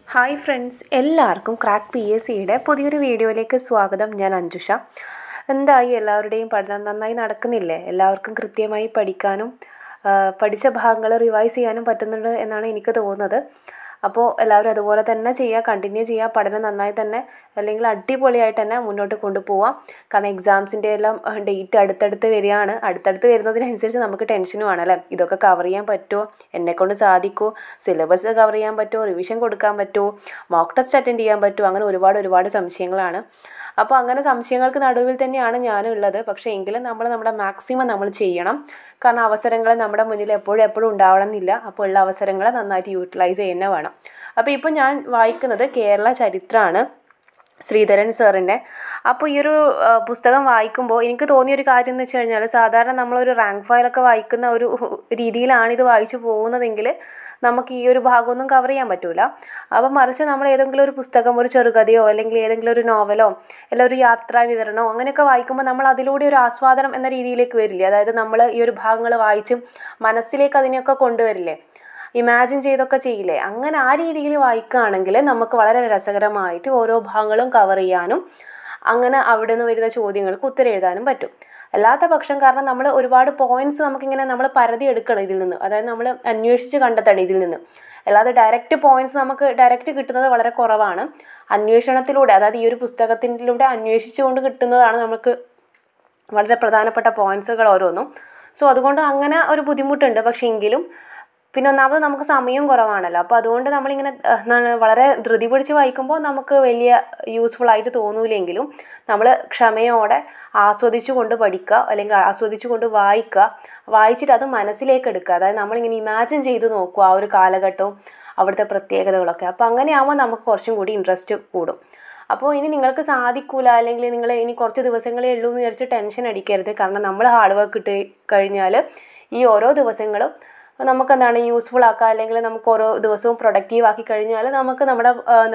Hi friends, എല്ലാവർക്കും crack PSCയുടെ പുതിയൊരു വീഡിയോയിലേക്ക് സ്വാഗതം. ഞാൻ അഞ്ജുഷ. എന്തായി എല്ലാവരുടെയും പഠനം നന്നായി നടക്കുന്നില്ലേ? എല്ലാവർക്കും കൃത്യമായി പഠിക്കാനും പഠിച്ച ഭാഗങ്ങൾ റിവൈസ് ചെയ്യാനും പറ്റുന്നുണ്ട് എന്നാണ് എനിക്ക് തോന്നുന്നത്. അപ്പോൾ എല്ലാവരും അതുപോലെ തന്നെ ചെയ്യുക, കണ്ടിന്യൂ ചെയ്യുക. പഠനം നന്നായി തന്നെ അല്ലെങ്കിൽ അടിപൊളിയായിട്ട് തന്നെ മുന്നോട്ട് കൊണ്ടുപോവാം. കാരണം എക്സാംസിൻ്റെ എല്ലാം ഡേറ്റ് അടുത്തടുത്ത് വരികയാണ്. അടുത്തടുത്ത് വരുന്നതിനനുസരിച്ച് നമുക്ക് ടെൻഷനും ആണല്ലേ. ഇതൊക്കെ കവർ ചെയ്യാൻ പറ്റുമോ, എന്നെക്കൊണ്ട് സാധിക്കുമോ, സിലബസ് കവർ ചെയ്യാൻ പറ്റുമോ, റിവിഷൻ കൊടുക്കാൻ പറ്റുമോ, മോക്ക് ടെസ്റ്റ് അറ്റൻഡ് ചെയ്യാൻ പറ്റുമോ, അങ്ങനെ ഒരുപാട് സംശയങ്ങളാണ്. അപ്പോൾ അങ്ങനെ സംശയങ്ങൾക്ക് നടുവിൽ തന്നെയാണ് ഞാനും ഉള്ളത്. പക്ഷേ എങ്കിലും നമ്മുടെ മാക്സിമം നമ്മൾ ചെയ്യണം. കാരണം അവസരങ്ങൾ നമ്മുടെ മുന്നിൽ എപ്പോഴും ഉണ്ടാവണം എന്നില്ല. അപ്പോൾ ഉള്ള അവസരങ്ങളെ നന്നായിട്ട് യൂട്ടിലൈസ് ചെയ്യുന്നത് വേണം. അപ്പോൾ ഇപ്പോൾ ഞാൻ വായിക്കുന്നത് കേരള ചരിത്രമാണ്, ശ്രീധരൻ സാറിൻ്റെ. അപ്പോൾ ഈ ഒരു പുസ്തകം വായിക്കുമ്പോൾ എനിക്ക് തോന്നിയൊരു കാര്യം എന്ന് വെച്ച് കഴിഞ്ഞാൽ, സാധാരണ നമ്മളൊരു റാങ്ക് ഫയലൊക്കെ വായിക്കുന്ന ഒരു രീതിയിലാണ് ഇത് വായിച്ചു പോകുന്നതെങ്കിൽ നമുക്ക് ഈ ഒരു ഭാഗമൊന്നും കവർ ചെയ്യാൻ പറ്റില്ല. അപ്പം മറിച്ച് നമ്മൾ ഏതെങ്കിലും ഒരു പുസ്തകം, ഒരു ചെറുകഥയോ അല്ലെങ്കിൽ ഏതെങ്കിലും ഒരു നോവലോ അല്ലെങ്കിൽ ഒരു യാത്രാ വിവരണമോ അങ്ങനെയൊക്കെ വായിക്കുമ്പോൾ നമ്മൾ അതിലൂടെ ഒരു ആസ്വാദനം എന്ന രീതിയിലേക്ക് വരില്ലേ. അതായത് നമ്മൾ ഈ ഒരു ഭാഗങ്ങൾ വായിച്ചും മനസ്സിലേക്ക് അതിനെയൊക്കെ കൊണ്ടുവരില്ലേ, ഇമാജിൻ ചെയ്തൊക്കെ ചെയ്യില്ലേ. അങ്ങനെ ആ രീതിയിൽ വായിക്കുകയാണെങ്കിൽ നമുക്ക് വളരെ രസകരമായിട്ട് ഓരോ ഭാഗങ്ങളും കവർ ചെയ്യാനും അങ്ങനെ അവിടെ നിന്ന് വരുന്ന ചോദ്യങ്ങൾക്ക് ഉത്തരം എഴുതാനും പറ്റും. അല്ലാത്ത പക്ഷം കാരണം നമ്മൾ ഒരുപാട് പോയിൻറ്റ്സ് നമുക്കിങ്ങനെ നമ്മൾ പരതി എടുക്കണം ഇതിൽ നിന്ന്. അതായത് നമ്മൾ അന്വേഷിച്ച് കണ്ടെത്തണം ഇതിൽ നിന്ന്. അല്ലാതെ ഡയറക്റ്റ് പോയിൻറ്റ്സ് നമുക്ക് ഡയറക്റ്റ് കിട്ടുന്നത് വളരെ കുറവാണ്. അന്വേഷണത്തിലൂടെ, അതായത് ഈ ഒരു പുസ്തകത്തിലൂടെ അന്വേഷിച്ചുകൊണ്ട് കിട്ടുന്നതാണ് നമുക്ക് വളരെ പ്രധാനപ്പെട്ട പോയിൻറ്റ്സുകൾ ഓരോന്നും. സോ അതുകൊണ്ട് അങ്ങനെ ഒരു ബുദ്ധിമുട്ടുണ്ട്. പക്ഷേ എങ്കിലും പിന്നെ ഒന്നാമത് നമുക്ക് സമയവും കുറവാണല്ലോ. അപ്പോൾ അതുകൊണ്ട് നമ്മളിങ്ങനെ വളരെ ധൃതി പിടിച്ച് വായിക്കുമ്പോൾ നമുക്ക് വലിയ യൂസ്ഫുൾ ആയിട്ട് തോന്നൂലെങ്കിലും നമ്മൾ ക്ഷമയോടെ ആസ്വദിച്ചു കൊണ്ട് പഠിക്കുക, അല്ലെങ്കിൽ ആസ്വദിച്ചു കൊണ്ട് വായിക്കുക. വായിച്ചിട്ട് അത് മനസ്സിലേക്ക് എടുക്കുക. അതായത് നമ്മളിങ്ങനെ ഇമാജിൻ ചെയ്ത് നോക്കുക ആ ഒരു കാലഘട്ടവും അവിടുത്തെ പ്രത്യേകതകളൊക്കെ. അപ്പോൾ അങ്ങനെയാകുമ്പോൾ നമുക്ക് കുറച്ചും കൂടി ഇൻട്രസ്റ്റ് കൂടും. അപ്പോൾ ഇനി നിങ്ങൾക്ക് സാധിക്കില്ല, അല്ലെങ്കിൽ നിങ്ങൾ ഇനി കുറച്ച് ദിവസങ്ങളേ ഉള്ളൂ എന്ന് വിചാരിച്ച് ടെൻഷൻ അടിക്കരുത്. കാരണം നമ്മൾ ഹാർഡ് വർക്ക് ഇട്ട് കഴിഞ്ഞാൽ ഈ ഓരോ ദിവസങ്ങളും നമുക്കെന്താണ് യൂസ്ഫുൾ ആക്കുക, അല്ലെങ്കിൽ നമുക്ക് ഓരോ ദിവസവും പ്രൊഡക്റ്റീവ് ആക്കി കഴിഞ്ഞാൽ നമുക്ക് നമ്മുടെ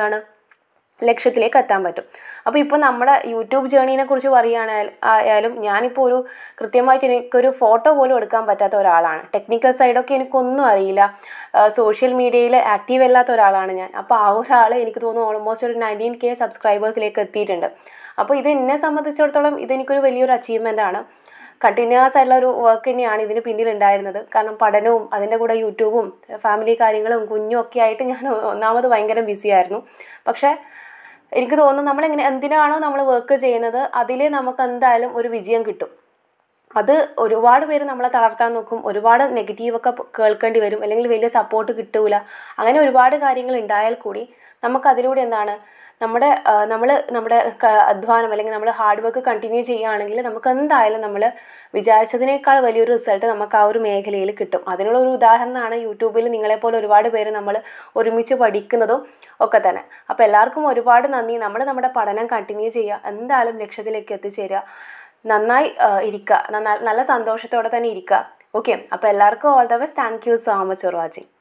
ലക്ഷ്യത്തിലേക്ക് എത്താൻ പറ്റും. അപ്പോൾ ഇപ്പോൾ നമ്മുടെ യൂട്യൂബ് ജേർണീനെ കുറിച്ച് പറയുകയായാലും ഞാനിപ്പോൾ ഒരു കൃത്യമായിട്ട് എനിക്കൊരു ഫോട്ടോ പോലും എടുക്കാൻ പറ്റാത്ത ഒരാളാണ്. ടെക്നിക്കൽ സൈഡൊക്കെ എനിക്കൊന്നും അറിയില്ല. സോഷ്യൽ മീഡിയയിൽ ആക്റ്റീവ് അല്ലാത്ത ഒരാളാണ് ഞാൻ. അപ്പോൾ ആ ഒരാൾ എനിക്ക് തോന്നുന്നു ഓൾമോസ്റ്റ് ഒരു 19K സബ്സ്ക്രൈബേഴ്സിലേക്ക് എത്തിയിട്ടുണ്ട്. അപ്പോൾ ഇത് എന്നെ സംബന്ധിച്ചിടത്തോളം ഇതെനിക്കൊരു വലിയൊരു അച്ചീവ്മെൻ്റ് ആണ്. കണ്ടിന്യൂസ് ആയിട്ടുള്ള ഒരു വർക്ക് തന്നെയാണ് ഇതിന് പിന്നിലുണ്ടായിരുന്നത്. കാരണം പഠനവും അതിൻ്റെ കൂടെ യൂട്യൂബും ഫാമിലി കാര്യങ്ങളും കുഞ്ഞും ഒക്കെ ആയിട്ട് ഞാൻ ഒന്നാമത് ഭയങ്കര ബിസിയായിരുന്നു. പക്ഷേ എനിക്ക് തോന്നുന്നു നമ്മളെങ്ങനെ എന്തിനാണോ നമ്മൾ വർക്ക് ചെയ്യുന്നത് അതിൽ നമുക്ക് എന്തായാലും ഒരു വിജയം കിട്ടും. അത് ഒരുപാട് പേര് നമ്മളെ തളർത്താൻ നോക്കും, ഒരുപാട് നെഗറ്റീവൊക്കെ കേൾക്കേണ്ടി വരും, അല്ലെങ്കിൽ വലിയ സപ്പോർട്ട് കിട്ടൂല. അങ്ങനെ ഒരുപാട് കാര്യങ്ങൾ ഉണ്ടായാൽ കൂടി നമുക്കതിലൂടെ എന്താണ് നമ്മുടെ അധ്വാനം അല്ലെങ്കിൽ നമ്മൾ ഹാർഡ് വർക്ക് കണ്ടിന്യൂ ചെയ്യുകയാണെങ്കിൽ നമുക്ക് എന്തായാലും നമ്മൾ വിചാരിച്ചതിനേക്കാൾ വലിയൊരു റിസൾട്ട് നമുക്ക് ആ ഒരു മേഖലയിൽ കിട്ടും. അതിനുള്ള ഒരു ഉദാഹരണമാണ് യൂട്യൂബിൽ നിങ്ങളെപ്പോലെ ഒരുപാട് പേര് നമ്മൾ ഒരുമിച്ച് പഠിക്കുന്നതും ഒക്കെ തന്നെ. അപ്പോൾ എല്ലാവർക്കും ഒരുപാട് നന്ദി. നമ്മുടെ പഠനം കണ്ടിന്യൂ ചെയ്യുക, എന്തായാലും ലക്ഷ്യത്തിലേക്ക് എത്തിച്ചേരുക, നന്നായി ഇരിക്കുക, നല്ല സന്തോഷത്തോടെ തന്നെ ഇരിക്കുക. ഓക്കെ, അപ്പോൾ എല്ലാവർക്കും all the best. Thank you so much for watching.